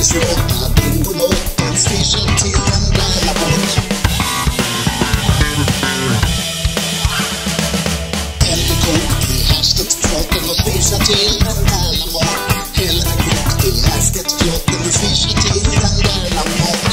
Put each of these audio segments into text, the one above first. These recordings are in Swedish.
28 Bingolotto, swisha till den där bort. Hellre kokt i härsket-flotten och swisha till den där bort. Hellre kokt i härsket-flotten och swisha till den där bort.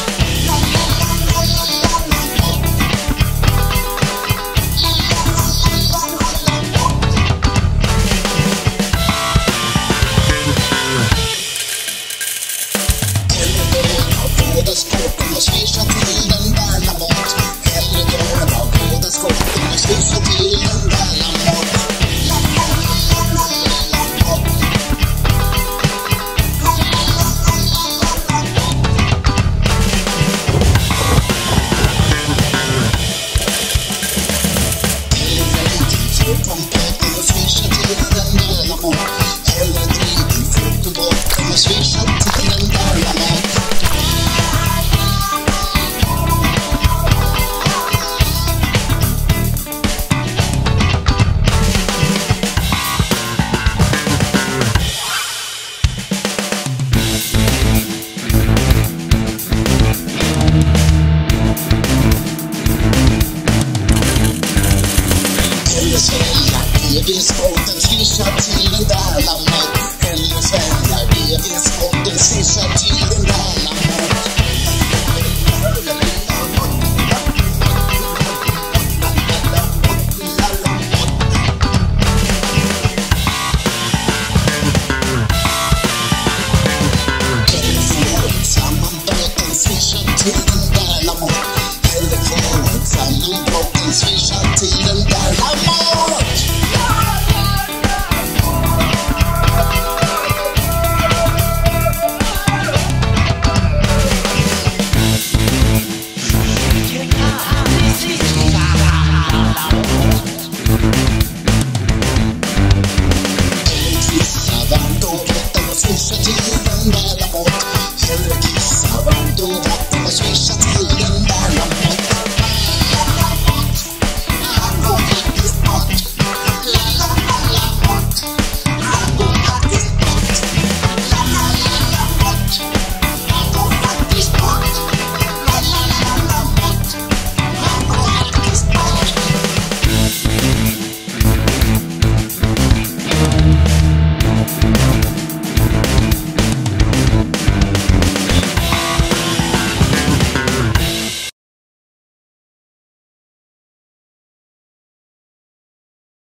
Skåpen och swisha till den där lamot. Hellre döda av båda skåpen och swisha till den där lamot. Hellre drit i fruktbotten och swisha till den där lamot. Hellre drit i fruktbotten och swisha till den där lamot. Hellre svälja EV-skotten, swisha till den där lamot. Hellre svälja EV-skotten, swisha till den där lamot. Hellre få ett sammanbrotten, swisha till den där lamot. Hellre få ett sammanbrotten, swisha till den där lamot. Kissa varmt och gråta och swisha till den där lamot. Hellre kissa varmt och